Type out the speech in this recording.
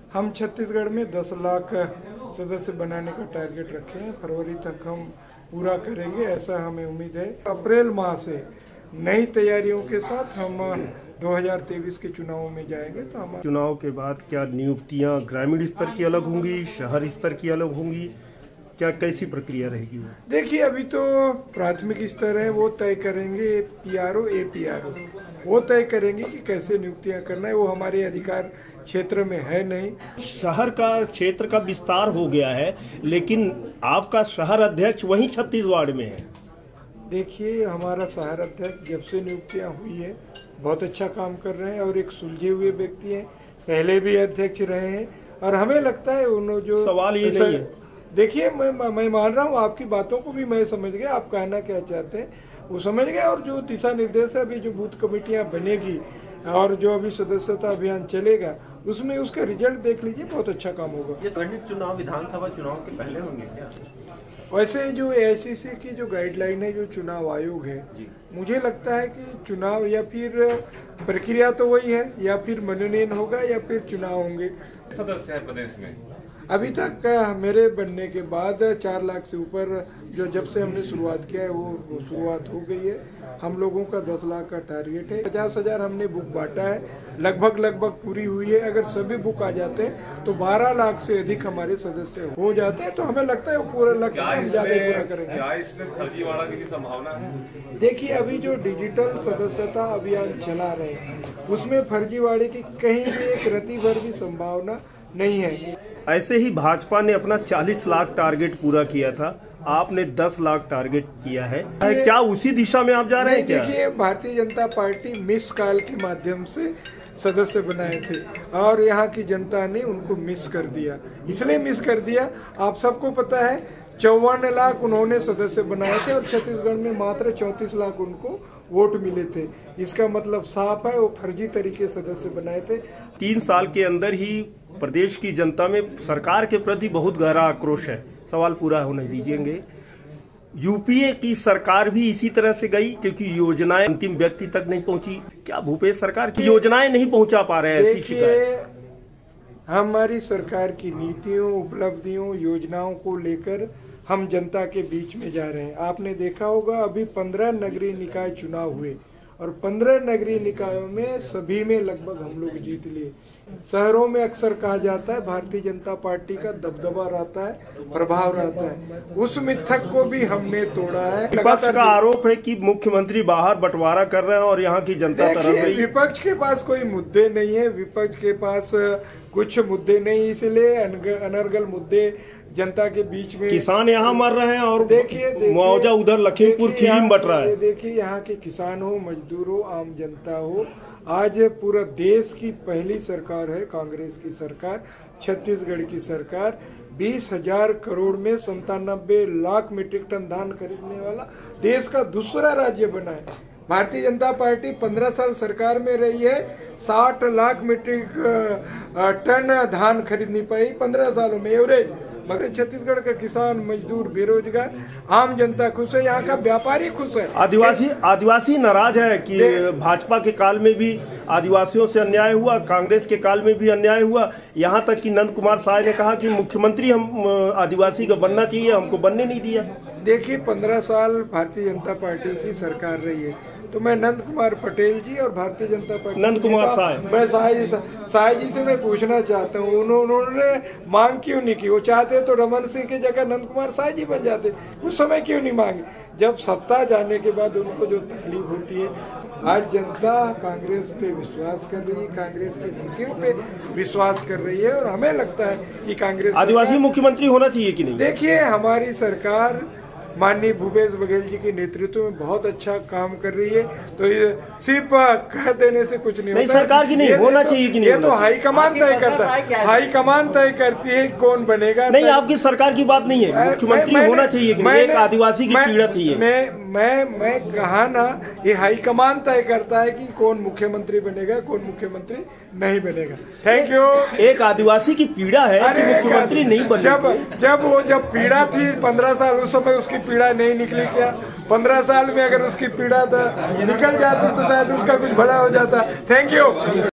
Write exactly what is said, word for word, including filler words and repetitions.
हम छत्तीसगढ़ में दस लाख सदस्य बनाने का टारगेट रखे हैं। फरवरी तक हम पूरा करेंगे, ऐसा हमें उम्मीद है। अप्रैल माह से नई तैयारियों के साथ हम दो हज़ार तेईस के चुनाव में जाएंगे। तो हम चुनाव के बाद क्या नियुक्तियां ग्रामीण स्तर की अलग होंगी, शहर स्तर की अलग होंगी, क्या कैसी प्रक्रिया रहेगी? वो देखिए, अभी तो प्राथमिक स्तर है, वो तय करेंगे पीआरओ ए पीआरओ, वो तय करेंगे कि कैसे नियुक्तियां करना है। वो हमारे अधिकार क्षेत्र में है नहीं। शहर का क्षेत्र का विस्तार हो गया है, लेकिन आपका शहर अध्यक्ष वही छत्तीसगढ़ में है। देखिए, हमारा शहर अध्यक्ष जब से नियुक्तियां हुई है बहुत अच्छा काम कर रहे हैं और एक सुलझे हुए व्यक्ति हैं, पहले भी अध्यक्ष रहे हैं। और हमें लगता है उन्होंने जो सवाल ये नहीं है, देखिए मैं मैं मान रहा हूँ, आपकी बातों को भी मैं समझ गया, आप कहना क्या चाहते हैं वो समझ गए। और जो दिशा निर्देश है, अभी जो बूथ कमेटियाँ बनेगी और जो अभी सदस्यता अभियान चलेगा, उसमें उसका रिजल्ट देख लीजिए, बहुत अच्छा काम होगा। ये संगठित चुनाव विधानसभा चुनाव के पहले होंगे क्या? वैसे जो एआईसीसी की जो गाइडलाइन है, जो चुनाव आयोग है, मुझे लगता है कि चुनाव या फिर प्रक्रिया तो वही है, या फिर मनोनयन होगा या फिर चुनाव होंगे। सदस्य है प्रदेश में अभी तक मेरे बनने के बाद चार लाख से ऊपर, जो जब से हमने शुरुआत किया है वो, वो शुरुआत हो गई है। हम लोगों का दस लाख का टारगेट है। पचास हजार हमने बुक बांटा है, लगभग लगभग पूरी हुई है। अगर सभी बुक आ जाते हैं तो बारह लाख से अधिक हमारे सदस्य हो जाते हैं। तो हमें लगता है वो पूरा लक्ष्य हम ज्यादा पूरा करेंगे। क्या इसमें फर्जीवाड़ा की भी संभावना है? देखिए, अभी जो डिजिटल सदस्यता अभियान चला रहे हैं उसमें फर्जीवाड़े की कहीं भी एक रति भर भी संभावना नहीं है। ऐसे ही भाजपा ने अपना चालीस लाख टारगेट पूरा किया था, आपने दस लाख टारगेट किया है, क्या उसी दिशा में आप जा रहे हैं? क्या देखिए, Bharatiya Janata party miss call के माध्यम से सदस्य बनाए थे और यहाँ की जनता ने उनको मिस कर दिया। इसलिए मिस कर दिया, आप सबको पता है, चौवन लाख उन्होंने सदस्य बनाए थे और छत्तीसगढ़ में मात्र चौंतीस लाख उनको वोट मिले थे। इसका मतलब साफ है, वो फर्जी तरीके सदस्य बनाए थे। तीन साल के अंदर ही प्रदेश की जनता में सरकार के प्रति बहुत गहरा आक्रोश है। सवाल पूरा होने दीजिएंगे। यूपीए की सरकार भी इसी तरह से गई, क्योंकि योजनाएं अंतिम व्यक्ति तक नहीं पहुंची। क्या भूपेश सरकार की योजनाएं नहीं पहुंचा पा रहे हैं? ऐसी शिकायत हमारी सरकार की नीतियों, उपलब्धियों, योजनाओं को लेकर हम जनता के बीच में जा रहे हैं। आपने देखा होगा, अभी पंद्रह नगरीय निकाय चुनाव हुए और पंद्रह नगरीय निकायों में सभी में लगभग हम लोग जीत लिए। शहरों में अक्सर कहा जाता है भारतीय जनता पार्टी का दबदबा रहता है, प्रभाव रहता है, उस मिथक को भी हमने तोड़ा है। विपक्ष का आरोप है कि मुख्यमंत्री बाहर बंटवारा कर रहे हैं और यहाँ की जनता तरफ रही। विपक्ष के पास कोई मुद्दे नहीं है, विपक्ष के पास कुछ मुद्दे नहीं, इसलिए अनर्गल मुद्दे जनता के बीच में। किसान यहाँ मर रहे हैं और देखिए मुआवजा उधर लखीमपुर खीरी में बट रहा है। देखिए, यहाँ के किसान हो, मजदूर हो, आम जनता हो, आज पूरा देश की पहली सरकार है कांग्रेस की सरकार, छत्तीसगढ़ की सरकार। बीस हजार करोड़ में संतानबे लाख मीट्रिक टन धान खरीदने वाला देश का दूसरा राज्य बना है। भारतीय जनता पार्टी पंद्रह साल सरकार में रही है, साठ लाख मीट्रिक टन धान खरीद नहीं पाई पंद्रह सालों में एवरेज। मगर छत्तीसगढ़ का किसान, मजदूर, बेरोजगार, आम जनता खुश है, यहाँ का व्यापारी खुश है। आदिवासी आदिवासी नाराज है कि भाजपा के काल में भी आदिवासियों से अन्याय हुआ, कांग्रेस के काल में भी अन्याय हुआ। यहाँ तक कि नंद कुमार साय ने कहा कि मुख्यमंत्री हम आदिवासी का बनना चाहिए, हमको बनने नहीं दिया। देखिए, पंद्रह साल भारतीय जनता पार्टी की सरकार रही है, तो मैं नंद कुमार पटेल जी और भारतीय जनता पार्टी नंद कुमार साय मैं साय जी साय जी से मैं पूछना चाहता हूँ, उन्होंने मांग क्यों नहीं की? वो चाहते तो रमन सिंह की जगह नंद कुमार साय जी बन जाते, उस समय क्यों नहीं मांगे? जब सत्ता जाने के बाद उनको जो तकलीफ होती है, आज जनता कांग्रेस पे विश्वास कर रही है, कांग्रेस की नीतियों पे विश्वास कर रही है और हमें लगता है कि कांग्रेस आदिवासी मुख्यमंत्री होना चाहिए कि नहीं। देखिए, हमारी सरकार माननीय भूपेश बघेल जी के नेतृत्व में बहुत अच्छा काम कर रही है, तो ये सिर्फ कह देने से कुछ नहीं, नहीं होता। सरकार की नहीं होना चाहिए कि नहीं? ये तो हाईकमान तय करता है, हाईकमान तय करती है कौन बनेगा। नहीं, आपकी सरकार की बात नहीं है, मुख्यमंत्री होना चाहिए कि नहीं? एक आदिवासी की पीड़ा थी। मैं मैं मैं कहा ना, ये हाईकमान तय करता है कि कौन मुख्यमंत्री बनेगा, कौन मुख्यमंत्री नहीं बनेगा। Thank you. एक आदिवासी की पीड़ा है कि मुख्यमंत्री नहीं बने। जब जब वो जब पीड़ा थी पंद्रह साल, उस समय उसकी पीड़ा नहीं निकली क्या? पंद्रह साल में अगर उसकी पीड़ा निकल जाती तो शायद उसका कुछ भला हो जाता। Thank you.